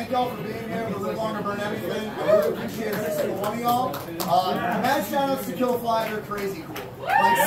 thank y'all for being here. The Live Longer Burn Everything. I really appreciate every single one of y'all. Mad shout outs to Kill Fly. They're crazy cool. Like,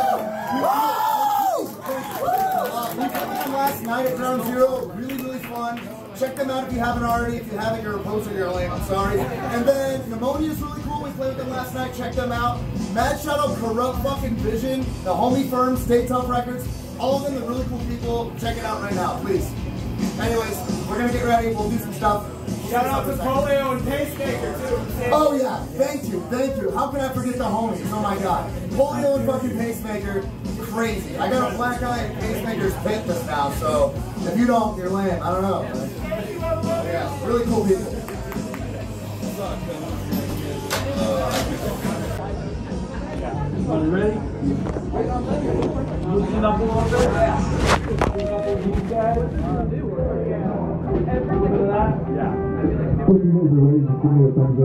we put them last night at Ground Zero. Really, really fun. Check them out if you haven't already. If you haven't, you're a poser, you're lame. I'm sorry. And then Pneumonia is really cool. We played with them last night. Check them out. Mad shout out Corrupt Fucking Vision, the homie firm, Stay Tough Records. All of them are really cool people. Check it out right now, please. Anyways, we're gonna get ready. We'll do some stuff. Shout out to Polio and Pacemaker too. Oh yeah, thank you. How can I forget the homies? Oh my god. Polio and fucking Pacemaker, crazy. I got a black eye and Pacemaker's pit just now, so if you don't, you're lame. I don't know. Yeah, really cool people. Are you ready? Loosen up a little bit. Yeah. Put your hands away, just give me a thumbs up.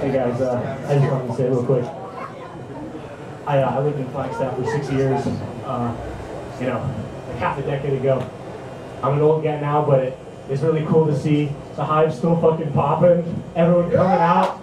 Hey guys, I just wanted to say real quick. I lived in Flagstaff for 6 years. You know, like half a decade ago. I'm an old guy now, but it's really cool to see the Hive still fucking popping. Everyone coming out.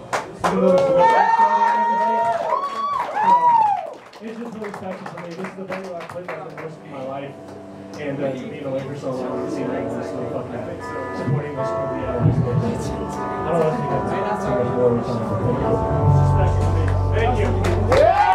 It's just really special for me. This is the venue I've played at the most of my life. And to be in the Lakers so long, to see everyone still fucking supporting us from the I don't know if you guys so much more or something. It's special to me. Thank you. Yeah!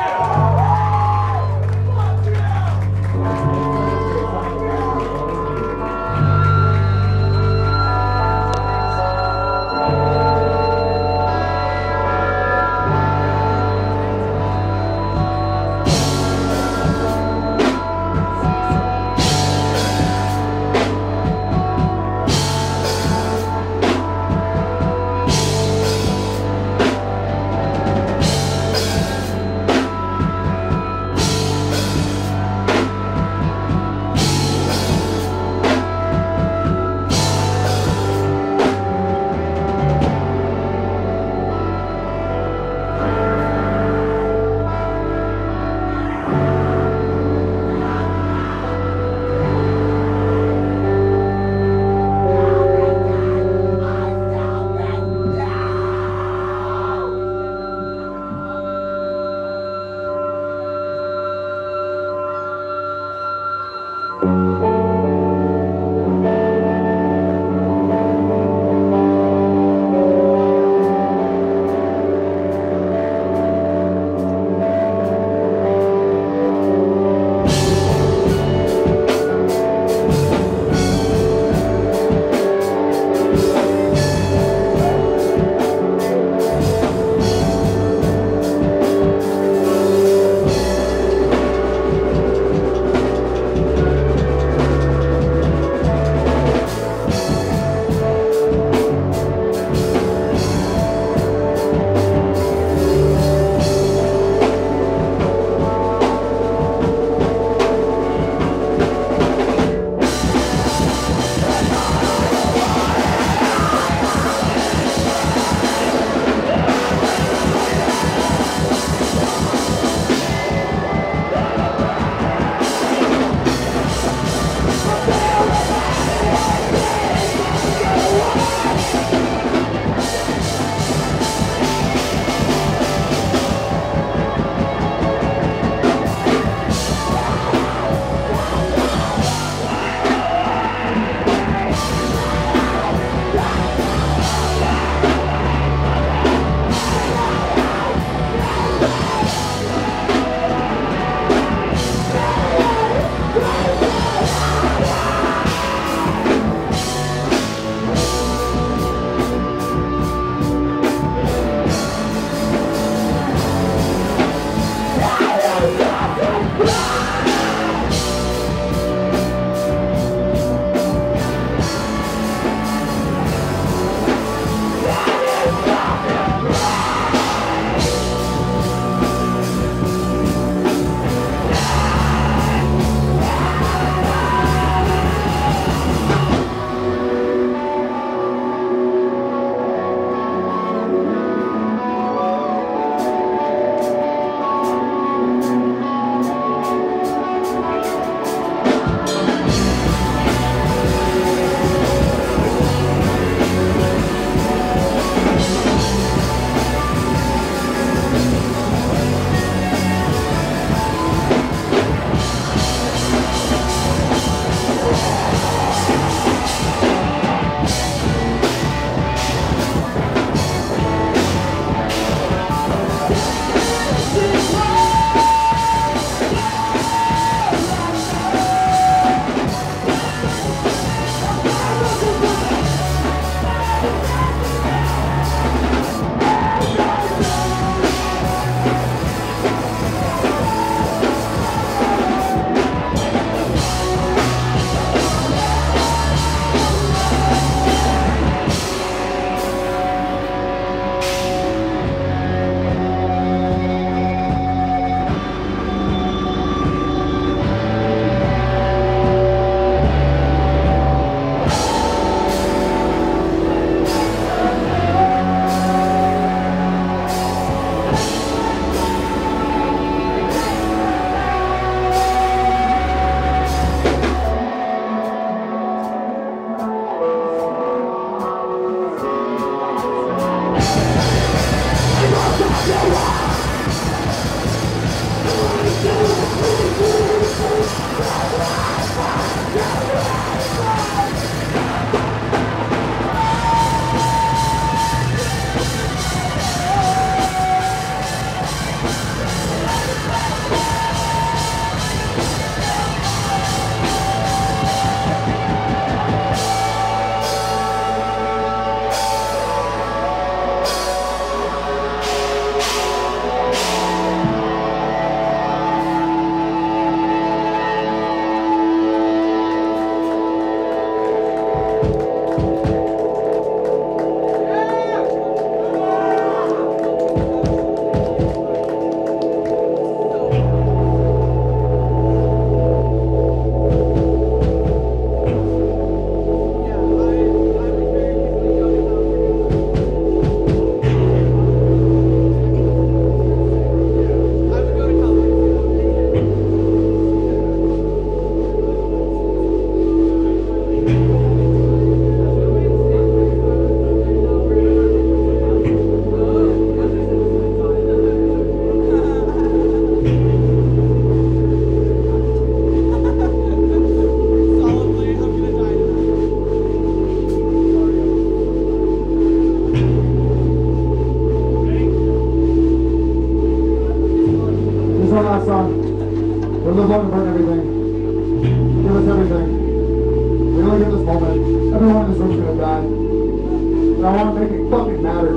song. We live long and burn everything. Give us everything. We only get this moment. Everyone in this room is gonna die. And I want to make it fucking matter.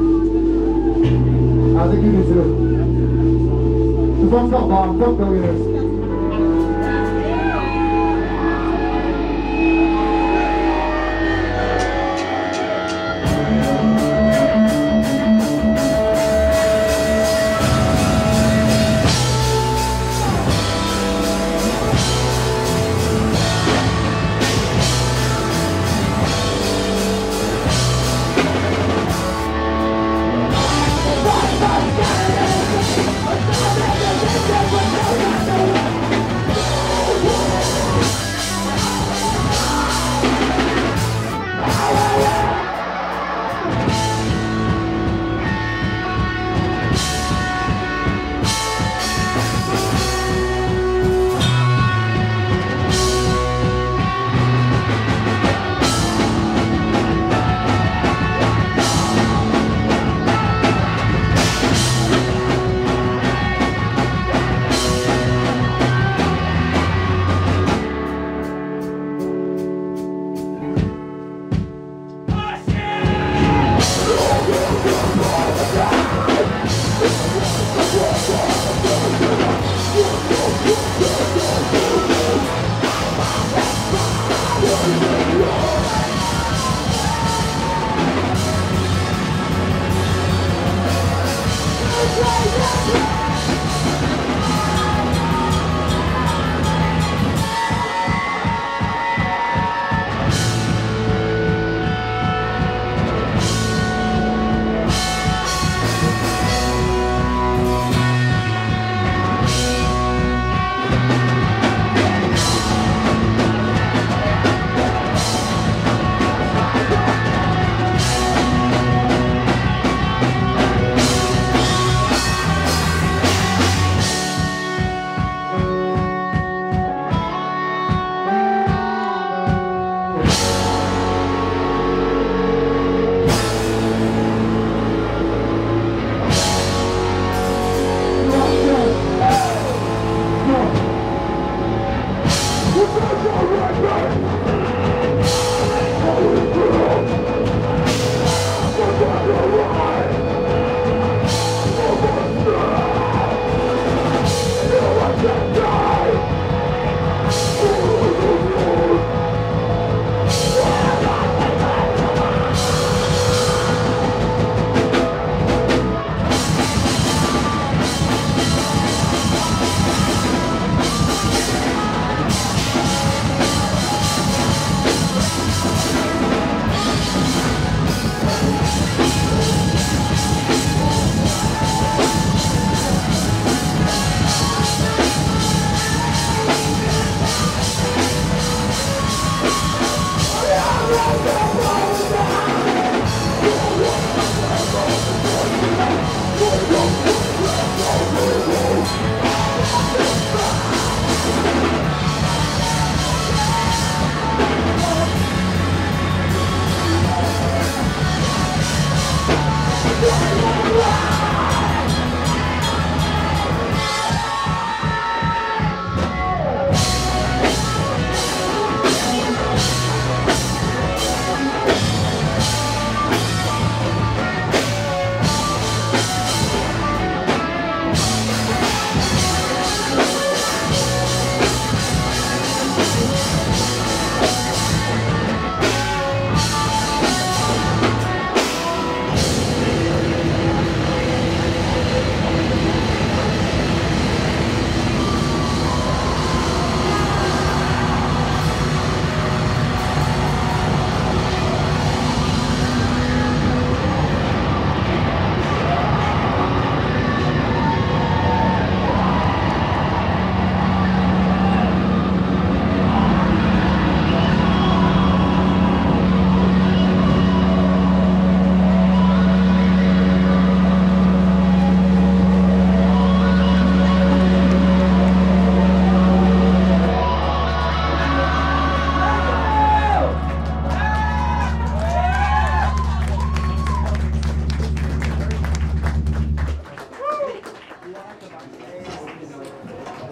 I think you do too. This one's called B.o.m.b. Fuck billionaires. Let's go.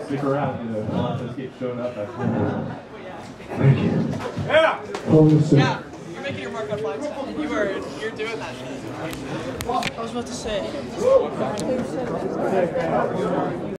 stick around, you know, a lot of those keep showing up after. Thank you. Yeah! Hold this Yeah, you're making your mark on Flagstaff, and you're doing that shit. I was about to say.